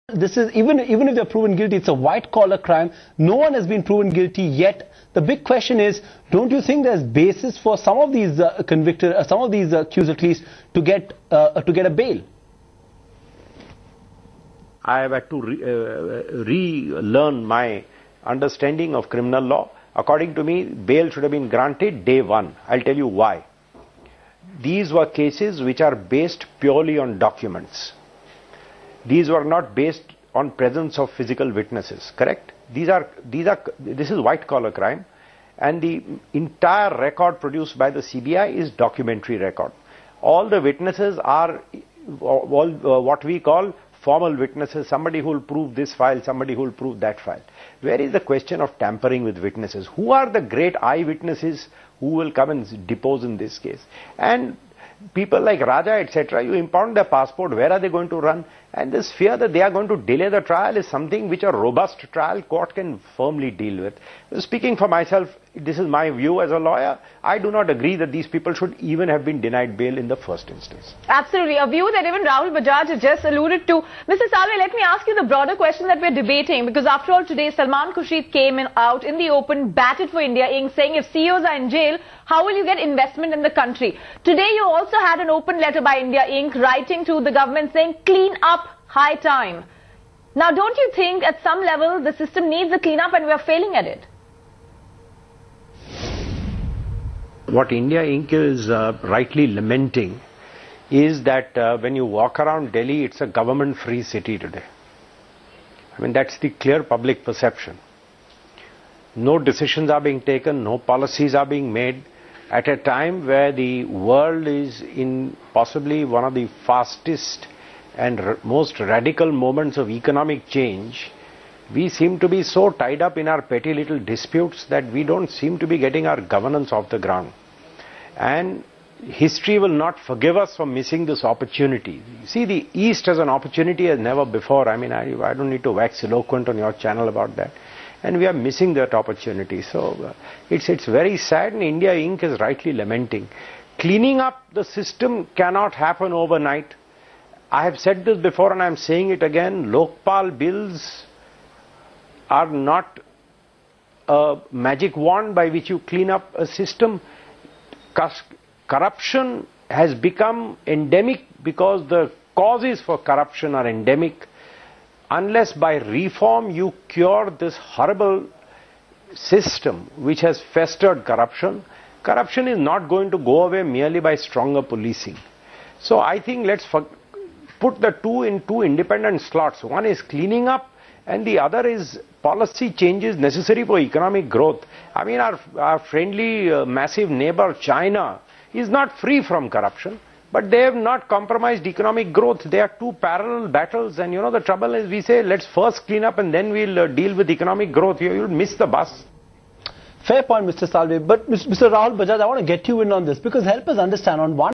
This is even if they're proven guilty, it's a white-collar crime. No one has been proven guilty yet. The big question is, don't you think there's basis for some of these some of these accused at least to get a bail? I have had to relearn my understanding of criminal law. According to me, bail should have been granted day one. I'll tell you why. These were cases which are based purely on documents. These were not based on presence of physical witnesses, correct? This is white collar crime, and the entire record produced by the CBI is documentary record. All the witnesses are what we call formal witnesses, somebody who will prove this file, somebody who will prove that file. Where is the question of tampering with witnesses? Who are the great eyewitnesses who will come and depose in this case? And people like Raja, etc., you impound their passport, where are they going to run? And this fear that they are going to delay the trial is something which a robust trial court can firmly deal with. Speaking for myself, this is my view as a lawyer. I do not agree that these people should even have been denied bail in the first instance. Absolutely. A view that even Rahul Bajaj has just alluded to. Mr. Salve, let me ask you the broader question that we're debating, because after all today Salman Khurshid came out in the open, batted for India Inc., saying if CEOs are in jail, how will you get investment in the country? Today you also had an open letter by India Inc. writing to the government saying clean up, high time. Now don't you think at some level the system needs a clean up and we are failing at it? What India Inc. is rightly lamenting is that when you walk around Delhi, it's a government-free city today. I mean, that's the clear public perception. No decisions are being taken, no policies are being made at a time where the world is in possibly one of the fastest and most radical moments of economic change. We seem to be so tied up in our petty little disputes that we don't seem to be getting our governance off the ground. And history will not forgive us for missing this opportunity. See, the East has an opportunity as never before. I mean, I don't need to wax eloquent on your channel about that. And we are missing that opportunity. So it's very sad, and India Inc. is rightly lamenting. Cleaning up the system cannot happen overnight. I have said this before and I am saying it again. Lokpal bills are not a magic wand by which you clean up a system. Corruption has become endemic because the causes for corruption are endemic. Unless by reform you cure this horrible system which has festered corruption, corruption is not going to go away merely by stronger policing. So I think let's put the two in two independent slots. One is cleaning up and the other is policy changes necessary for economic growth. I mean, our friendly, massive neighbor China is not free from corruption, but they have not compromised economic growth. They are two parallel battles, and you know the trouble is we say let's first clean up and then we'll deal with economic growth. You'll miss the bus. Fair point, Mr. Salve. But Mr. Rahul Bajaj, I want to get you in on this, because help us understand on one